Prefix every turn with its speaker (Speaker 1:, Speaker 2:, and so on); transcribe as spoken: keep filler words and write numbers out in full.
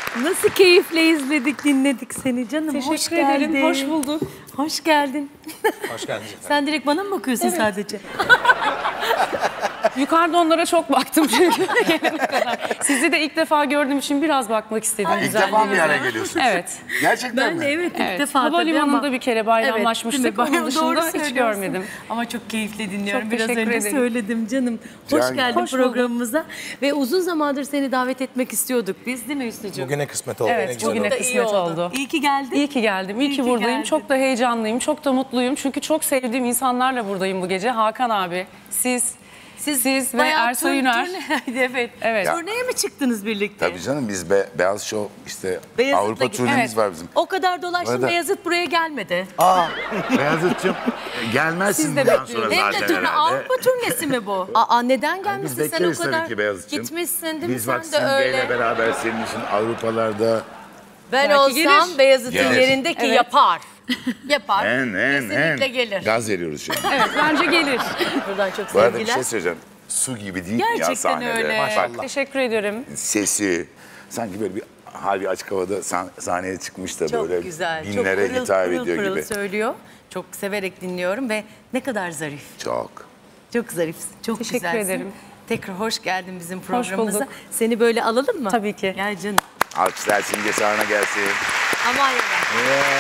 Speaker 1: Nasıl keyifle izledik, dinledik seni canım.
Speaker 2: Teşekkür
Speaker 1: Hoş geldin.
Speaker 2: ederim, hoş bulduk.
Speaker 1: Hoş geldin.
Speaker 3: Hoş geldiniz efendim.
Speaker 1: Sen direkt bana mı bakıyorsun
Speaker 2: Evet.
Speaker 1: sadece?
Speaker 2: Yukarıda onlara çok baktım çünkü gelene kadar. Sizi de ilk defa gördüğüm için biraz bakmak istedim.
Speaker 4: İlk defa bir
Speaker 2: güzelliğinize.
Speaker 4: araya geliyorsunuz.
Speaker 2: Evet.
Speaker 4: Gerçekten
Speaker 1: Ben
Speaker 4: mi?
Speaker 1: de evet ilk
Speaker 2: Evet.
Speaker 1: defa tabii
Speaker 2: Havalimanında
Speaker 1: ama-
Speaker 2: bir kere
Speaker 1: Evet,
Speaker 2: bayramlaşmıştık.
Speaker 1: değil mi?
Speaker 2: Onun
Speaker 1: Bayram-
Speaker 2: dışında
Speaker 1: doğru
Speaker 2: hiç
Speaker 1: söylüyorsun.
Speaker 2: görmedim.
Speaker 1: Ama çok keyifle dinliyorum.
Speaker 2: Çok
Speaker 1: Biraz
Speaker 2: teşekkür
Speaker 1: önce
Speaker 2: ederim.
Speaker 1: söyledim canım. Hoş
Speaker 4: Can-
Speaker 1: geldin
Speaker 2: Hoş bulduk.
Speaker 1: programımıza. Ve uzun zamandır seni davet etmek istiyorduk biz, değil mi Hüsnü'cüğüm?
Speaker 3: Bugüne kısmet oldu. ne
Speaker 2: Evet,
Speaker 3: güzel
Speaker 2: bugüne
Speaker 3: oldu.
Speaker 1: Da iyi
Speaker 2: kısmet oldu.
Speaker 1: İyi ki geldin.
Speaker 2: İyi ki geldim, iyi,
Speaker 1: İyi
Speaker 2: ki
Speaker 1: ki
Speaker 2: buradayım.
Speaker 1: geldin.
Speaker 2: Çok da heyecanlıyım, çok da mutluyum. Çünkü çok sevdiğim insanlarla buradayım bu gece. Hakan abi, siz, siz, siz ve
Speaker 1: bayağı
Speaker 2: Ersoy
Speaker 1: tur-
Speaker 2: Üner.
Speaker 1: turne- evet.
Speaker 2: Evet.
Speaker 1: Turneye mi çıktınız birlikte?
Speaker 4: Tabii canım biz be, Beyaz Show işte
Speaker 1: Beyazıt'la
Speaker 4: Avrupa
Speaker 1: gittin.
Speaker 4: turnemiz
Speaker 2: Evet.
Speaker 4: var bizim.
Speaker 1: O kadar dolaştım,
Speaker 4: Orada-
Speaker 1: Beyazıt buraya gelmedi.
Speaker 4: Aa Beyazıt'cığım gelmezsin
Speaker 2: Siz de
Speaker 4: bundan sonra
Speaker 2: bekliyoruz.
Speaker 1: Hem de
Speaker 4: zaten
Speaker 1: turne,
Speaker 4: herhalde.
Speaker 1: Avrupa turnesi mi bu? Aa, neden gelmişsin
Speaker 4: Biz
Speaker 1: sen o
Speaker 4: bekleriz
Speaker 1: kadar?
Speaker 4: tabii ki Beyazıt'cığım.
Speaker 1: Gitmişsin değil mi
Speaker 4: Biz bak
Speaker 1: sen de
Speaker 4: Simge ile
Speaker 1: öyle?
Speaker 4: beraber senin için Avrupalarda
Speaker 1: Ben
Speaker 2: Belki
Speaker 1: olsam
Speaker 2: gelir.
Speaker 1: Beyazıt'ın
Speaker 4: Gelir.
Speaker 1: yerindeki
Speaker 2: Evet.
Speaker 1: yapar. Yapar.
Speaker 4: en en
Speaker 1: Kesinlikle
Speaker 4: en
Speaker 1: gelir.
Speaker 4: gaz veriyoruz şimdi.
Speaker 2: Evet, bence gelir.
Speaker 1: Buradan çok
Speaker 4: Bu arada bir
Speaker 1: sevgiler.
Speaker 4: şey söyleyeceğim. Su gibi değil mi ya
Speaker 1: Gerçekten
Speaker 4: sahnede?
Speaker 1: öyle.
Speaker 4: Maşallah.
Speaker 2: Teşekkür ederim.
Speaker 4: Sesi sanki böyle bir hal bir açık havada sah- sahneye çıkmış da
Speaker 1: Çok
Speaker 4: böyle
Speaker 1: güzel. Çok
Speaker 4: binlere
Speaker 1: pırıl
Speaker 4: hitap
Speaker 1: pırıl
Speaker 4: ediyor
Speaker 1: pırıl
Speaker 4: gibi.
Speaker 1: söylüyor. Çok severek dinliyorum ve ne kadar zarif.
Speaker 4: Çok.
Speaker 1: Çok zarifsin. Çok
Speaker 2: Teşekkür
Speaker 1: güzelsin.
Speaker 2: ederim.
Speaker 1: Tekrar hoş geldin bizim programımıza.
Speaker 2: bulduk.
Speaker 1: Seni böyle alalım mı?
Speaker 2: Tabii ki.
Speaker 1: Gel canım.
Speaker 4: Alkışlar Simge sahne gelsin.
Speaker 1: Aman ya.